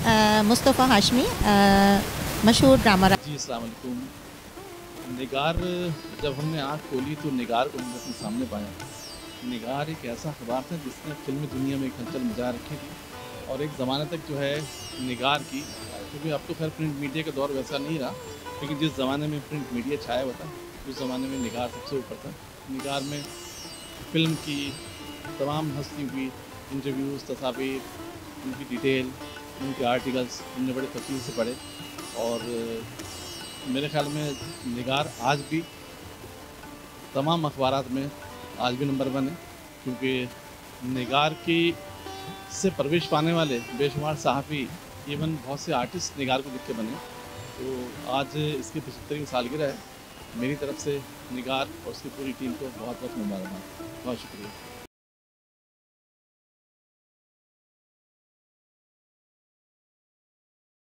मुस्तफ़ा हाशमी, मशहूर ड्रामा। जी अस्सलाम वालेकुम। निगार, जब हमने आँख खोली तो निगार को हमने अपने सामने पाया। निगार एक ऐसा अखबार था जिसने फ़िल्मी दुनिया में एक हलचल मचा रखी थी और एक ज़माने तक जो है निगार की, क्योंकि अब तो खैर प्रिंट मीडिया का दौर वैसा नहीं रहा, लेकिन जिस ज़माने में प्रिंट मीडिया छाया हुआ था उस ज़माने में निगार सबसे ऊपर था। निगार में फ़िल्म की तमाम हस्तियों की इंटरव्यूज़, तस्वीर, उनकी डिटेल, उनके आर्टिकल्स हमने बड़े तफसील से पढ़े और मेरे ख़्याल में निगार आज भी तमाम अखबारात में आज भी नंबर 1 है, क्योंकि निगार की से प्रवेश पाने वाले बेशुमार सहाफ़ी, इवन बहुत से आर्टिस्ट निगार को देख के बने। तो आज इसकी 75वीं सालगिरह है। मेरी तरफ से निगार और उसकी पूरी टीम को बहुत बहुत मुबारकबाद। बहुत शुक्रिया।